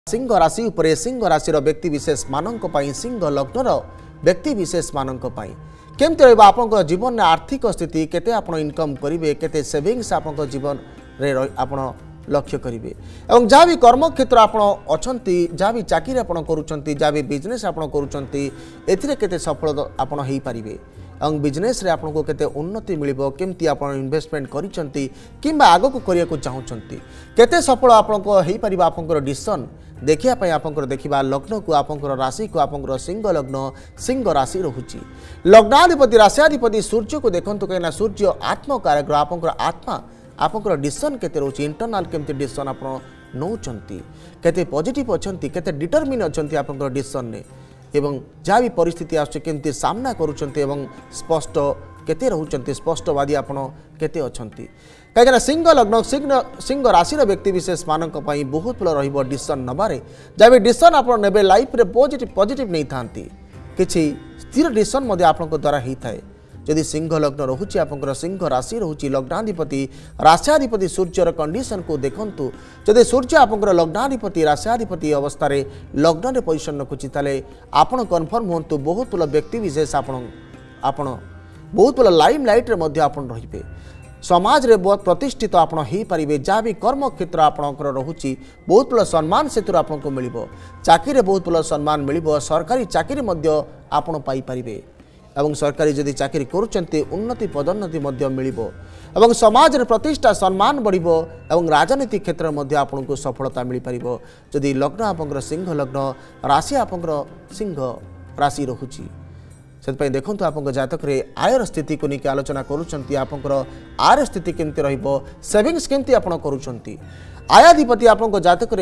सिंह राशि उपरे सिंह राशि व्यक्ति विशेष मानक सिंह लग्नर व्यक्ति विशेष मानक केमती रहा आप जीवन में आर्थिक स्थिति केते आप इनकम करेंगे केते सेविंग्स आप जीवन रे आप लक्ष्य करेंगे और जहाँ भी कर्म क्षेत्र आप जहाँ भी चाकरी आप जहाँ भी बिजनेस आप केते सफल आप हो पारे और बिजनेस रे आपको केते उन्नति मिलिबो केमती आप इन्वेस्टमेंट करिसंती किंबा आगो को करिया को चाहुचंती केते सफल आपको हेई परिबा आपनकर डिसीजन देखिया पय आपनकर देखिबा लग्न को आपनकर राशि को आपनकर सिंह लग्न सिंह राशि रहुची लग्नाधिपति राशियाधिपति सूर्य को देखंतु कहिना सूर्य आत्मकारक आपनकर आत्मा आपनकर डिसीजन केते रहउची इंटरनल केमती डिसीजन आपन नौचंती केते पॉजिटिव अछंती केते डिटरमिन अछंती आपनकर डिसीजन ने एवं जहाँ भी परिस्थिति आसमती सामना करुँचे स्पष्ट केते रहउचंती स्पष्टवादी आपण केते अछंती कहीं सिंह लग्न सिंह राशि व्यक्ति विशेष मानक बहुत भल रहिबो डिसीजन नबारे जहाँ भी डिसीजन आप ने लाइफ रे पॉजिटिव नहीं था किसी स्थिर डिसीजन आपन द्वारा होता है जदि सिंह लग्न रोचे आप सिंह राशि रोचे लग्नाधिपति राशियाधिपति सूर्यर कंडीशन को देखंतु जदि सूर्य आप लग्नाधिपति राशियाधिपति अवस्था लग्न में पोजिशन रखुची ताले आपण कन्फर्म हूँ बहुत भल व्यक्ति विशेष आपण बहुत भल लाइम लाइट रे मध्य आपण रहिबे समाज रे बहुत प्रतिष्ठित आप पारे जहाँ भी कर्म क्षेत्र आपणकर रोचे बहुत भल सम्मान से आपको मिलिबो चाकरी बहुत भल सम्मान मिलिबो सरकारी चाकरी मध्य आपण पाई परिबे एवं सरकारी जदि चाकरी करुचंती उन्नति पदोन्नति मध्य मिलिबो एवं समाज रे प्रतिष्ठा सम्मान बढ़िबो एवं राजनीतिक क्षेत्र मध्य आपनको सफलता मिल पारिबो जदि लग्न आपनकर सिंह लग्न राशि आपनकर सिंह राशि रहुची से देखो आप जातक आयर स्थिति को लेकिन आलोचना करुँच आपंकर आयर स्थिति केमती रहिबो सेविंग्स केमती आप करुँच आयाधिपति आप जातक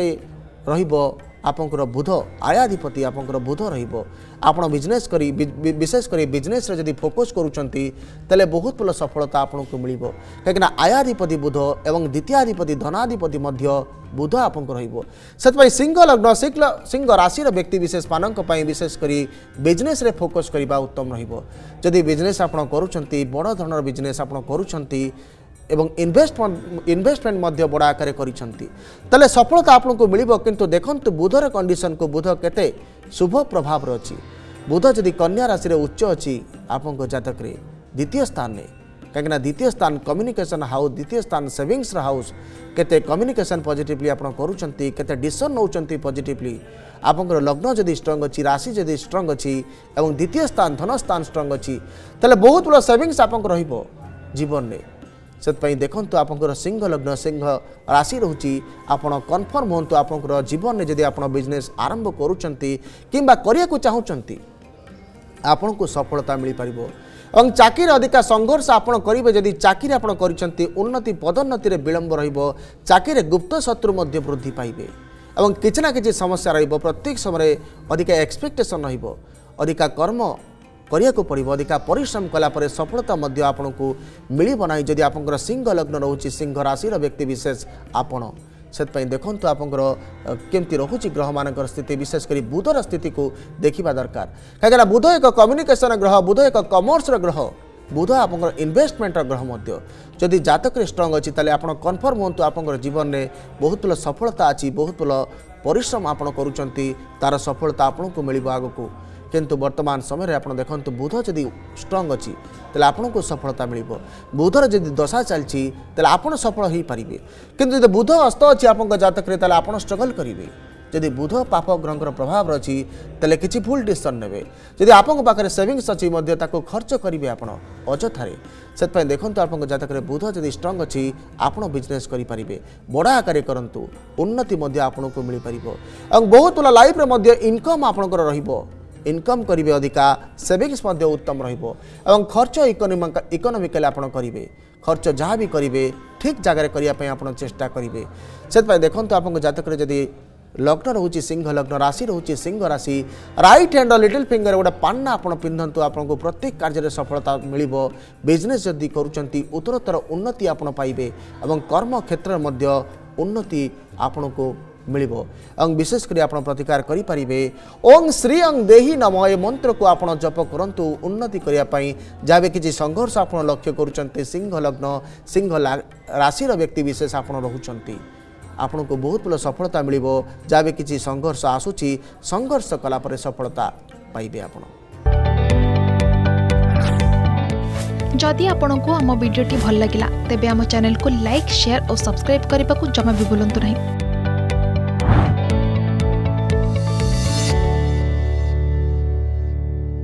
आपंकर बुध आयाधिपति आपंकर बुध रहिबो आपण बिजनेस करी विशेष करी बिजनेस रे जदि फोकस करुँचंती तले बहुत भल सफलता आपको मिलिबो कहीं आयाधिपति बुध एवं द्वितीयाधिपति धनाधिपति मध्य बुध आपको रहिबो सेतपई सिंह लग्न सिंह राशि व्यक्ति विशेष मानक विशेष करी बिजनेस रे फोकस करबा उत्तम रहिबो जदि बिजनेस आपण करुँचंती बड़ धरणर बिजनेस आपण करुँचंती एवं इन्वेस्टमेंट मध्य बड़ा आकार करें सफलता आपको मिलिबो किंतु देखंतु बुधर कंडीशन को बुध केते शुभ प्रभाव अच्छी बुध जदि कन्या राशि रे उच्च अच्छी आपको जातक रे द्वितीय स्थान में कहीं द्वितीय स्थान कम्युनिकेशन हाउस द्वितीय स्थान सेविंग्स हाउस केते कम्युनिकेशन पॉजिटिवली आप करुँचंती केते डिसीजन नौचंती पॉजिटिवली आपंकर लग्न जदि स्ट्रंग अच्छी राशि जदि स्ट्रंग अच्छी एवं द्वितीय स्थान धन स्थान स्ट्रंग अच्छी तले बहुत बड़ा सेविंग्स आपको रहिबो जीवन में से देखो आपंकर सिंह लग्न सिंह राशि रोचे आपण कन्फर्म हूँ आपंकर जीवन में जदि आप बिजनेस आरंभ करुँचंती किंबा करिया को चाहूँगी आपण को सफलता मिल पारिबो और चाकरी अधिका संघर्ष आपण करेंगे जदि चाकरी आपण करिसंती उन्नति पदोन्नति रे विलंब रहिबो चाकरी गुप्त शत्रु मध्य वृद्धि पाइबे और किछि ना किछि समस्या रहिबो प्रत्येक समय अधिका एक्सपेक्टेशन रहिबो अधिका कर्म करिया को पड़ो अधिका परिश्रम कलापर सफलता मध्य आपन को मिलिब ना जदि आपंकर सिंह लग्न रोचे सिंह राशि व्यक्ति विशेष आपण से देखो आपंकर केमती रोचे ग्रह मान स्थिति विशेष कर बुधर स्थिति को देखा दरकार कहीं बुध एक कम्युनिकेशन ग्रह बुध एक कमर्स ग्रह बुध आप इन्वेस्टमेंट ग्रह मध्य जदि जातक स्ट्रंग अच्छी ताले आप कन्फर्म हूँ आपंकर जीवन में बहुत भल सफलता अच्छी बहुत भल परिश्रम आप करुँच तार सफलता आपन को मिल आगक किंतु वर्तमान समय आप देखो बुध जदि स्ट्रंग अच्छी तेल आपन को सफलता मिल बुधर जदि दशा चलती तेल आपन सफल हो पारे किंतु जब बुध अस्त अच्छी आप जातक आप स्ट्रगल करेंगे जदि बुध पाप ग्रहर प्रभाव अच्छी तेल किसी भूल डिसीजन ने जदि आप सेविंग्स अच्छी खर्च करेंगे आप अजथारे से देखो आप जातक बुध जदि स्ट्रंग अच्छी आप बिजनेस करेंगे बड़ा आकार करूँ उन्नति आपन को मिल पार और बहुत भल लाइफ में इनकम आपंकर रहिबो इनकम करेंगे अधिका सेविंग्स उत्तम रहिबो एवं खर्च इकोनॉमिकली आप करेंगे खर्च जहाँ भी करेंगे ठीक जगह करने आप चेष्टा करेंगे से देखो आप जातक जदि लग्न रोचे सिंह लग्न राशि रोचे सिंह राशि राइट हैंड लिटिल फिंगर गोटे पान्ना आप पिंधतु आपको प्रत्येक कार्य सफलता मिल बिजनेस जदि करुँच उत्तरोत्तर उन्नति आप पाइबे और कर्म क्षेत्र में उन्नति आपण को मिलिबो और विशेषकर आप प्रतिकार करें ओं श्री अंग देही नम ए मंत्र को आप जप करंतु उन्नति करने जहाँ भी किसी संघर्ष आप लक्ष्य करुँच सिंह लग्न सिंह राशि व्यक्ति विशेष आप रोचंती आपन को बहुत बड़ सफलता मिलिबो जहाँ भी किसी संघर्ष आसुची संघर्ष कला पर सफलता पाइबे आपण जदि आपंक आम भिडी भल लगा तेब आम चैनल को लाइक शेयर और सब्सक्राइब करने को जमा भी भूलु नहीं।